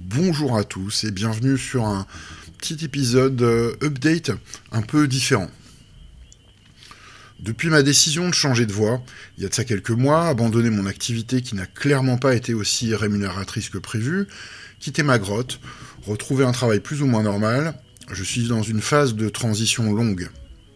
Bonjour à tous et bienvenue sur un petit épisode update un peu différent. Depuis ma décision de changer de voie, il y a de ça quelques mois, abandonner mon activité qui n'a clairement pas été aussi rémunératrice que prévu, quitter ma grotte, retrouver un travail plus ou moins normal, je suis dans une phase de transition longue.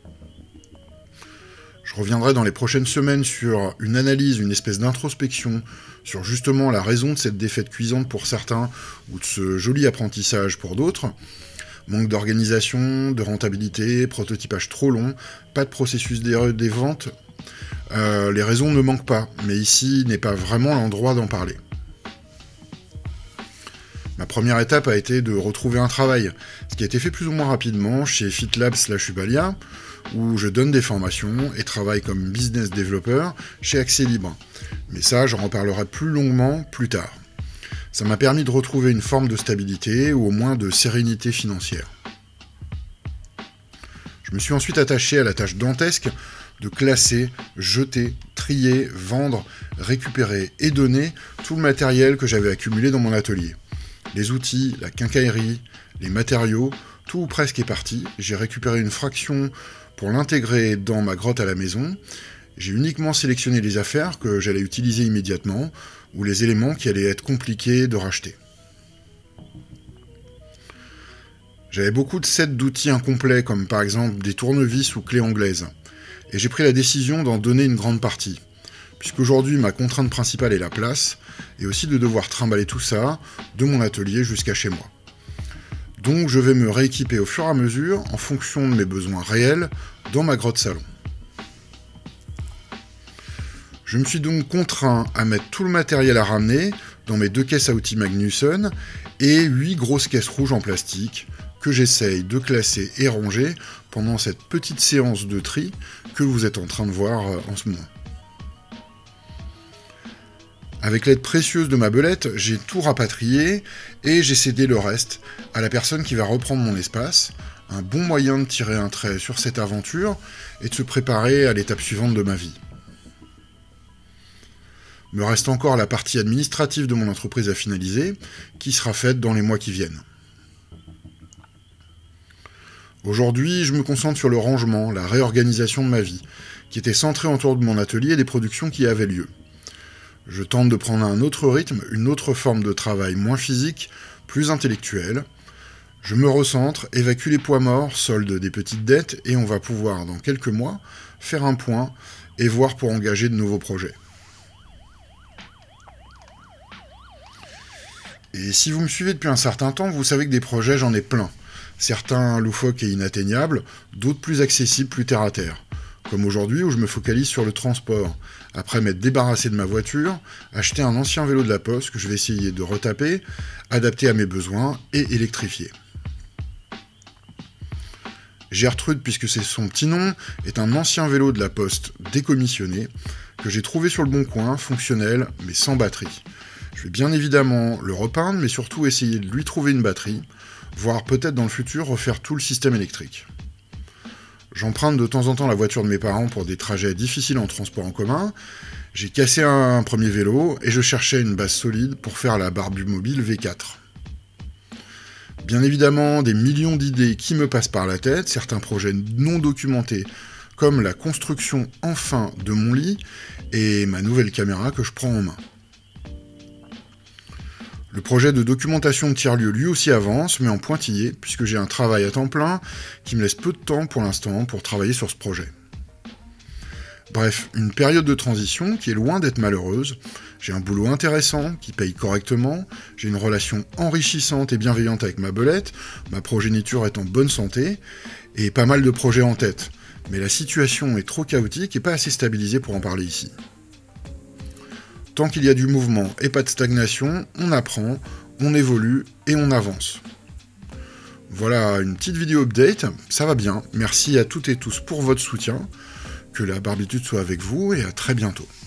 Je reviendrai dans les prochaines semaines sur une analyse, une espèce d'introspection, sur justement la raison de cette défaite cuisante pour certains, ou de ce joli apprentissage pour d'autres. Manque d'organisation, de rentabilité, prototypage trop long, pas de processus des ventes. Les raisons ne manquent pas, mais ici n'est pas vraiment l'endroit d'en parler. Ma première étape a été de retrouver un travail, ce qui a été fait plus ou moins rapidement chez FitLab/Ubalia, où je donne des formations et travaille comme business développeur chez Accès Libre. Mais ça, j'en reparlerai plus longuement plus tard. Ça m'a permis de retrouver une forme de stabilité ou au moins de sérénité financière. Je me suis ensuite attaché à la tâche dantesque de classer, jeter, trier, vendre, récupérer et donner tout le matériel que j'avais accumulé dans mon atelier. Les outils, la quincaillerie, les matériaux, tout ou presque est parti. J'ai récupéré une fraction pour l'intégrer dans ma grotte à la maison. J'ai uniquement sélectionné les affaires que j'allais utiliser immédiatement ou les éléments qui allaient être compliqués de racheter. J'avais beaucoup de sets d'outils incomplets, comme par exemple des tournevis ou clés anglaises. Et j'ai pris la décision d'en donner une grande partie. Puisqu'aujourd'hui, ma contrainte principale est la place, et aussi de devoir trimballer tout ça de mon atelier jusqu'à chez moi. Donc je vais me rééquiper au fur et à mesure, en fonction de mes besoins réels, dans ma grotte salon. Je me suis donc contraint à mettre tout le matériel à ramener dans mes 2 caisses à outils Magnusson et 8 grosses caisses rouges en plastique que j'essaye de classer et ranger pendant cette petite séance de tri que vous êtes en train de voir en ce moment. Avec l'aide précieuse de ma belette, j'ai tout rapatrié et j'ai cédé le reste à la personne qui va reprendre mon espace, un bon moyen de tirer un trait sur cette aventure et de se préparer à l'étape suivante de ma vie. Me reste encore la partie administrative de mon entreprise à finaliser, qui sera faite dans les mois qui viennent. Aujourd'hui, je me concentre sur le rangement, la réorganisation de ma vie, qui était centrée autour de mon atelier et des productions qui avaient lieu. Je tente de prendre un autre rythme, une autre forme de travail moins physique, plus intellectuelle. Je me recentre, évacue les poids morts, solde des petites dettes, et on va pouvoir, dans quelques mois, faire un point et voir pour engager de nouveaux projets. Et si vous me suivez depuis un certain temps, vous savez que des projets, j'en ai plein. Certains loufoques et inatteignables, d'autres plus accessibles, plus terre à terre. Comme aujourd'hui où je me focalise sur le transport. Après m'être débarrassé de ma voiture, acheter un ancien vélo de la Poste que je vais essayer de retaper, adapter à mes besoins et électrifier. Gertrude, puisque c'est son petit nom, est un ancien vélo de la Poste décommissionné que j'ai trouvé sur le bon coin, fonctionnel mais sans batterie. Je vais bien évidemment le repeindre, mais surtout essayer de lui trouver une batterie, voire peut-être dans le futur refaire tout le système électrique. J'emprunte de temps en temps la voiture de mes parents pour des trajets difficiles en transport en commun. J'ai cassé un premier vélo et je cherchais une base solide pour faire la Barbumobile V4. Bien évidemment, des millions d'idées qui me passent par la tête, certains projets non documentés, comme la construction enfin de mon lit et ma nouvelle caméra que je prends en main. Le projet de documentation de tiers-lieu lui aussi avance, mais en pointillé, puisque j'ai un travail à temps plein qui me laisse peu de temps pour l'instant pour travailler sur ce projet. Bref, une période de transition qui est loin d'être malheureuse. J'ai un boulot intéressant, qui paye correctement, j'ai une relation enrichissante et bienveillante avec ma belette, ma progéniture est en bonne santé, et pas mal de projets en tête. Mais la situation est trop chaotique et pas assez stabilisée pour en parler ici. Tant qu'il y a du mouvement et pas de stagnation, on apprend, on évolue et on avance. Voilà une petite vidéo update, ça va bien. Merci à toutes et tous pour votre soutien. Que la barbitude soit avec vous et à très bientôt.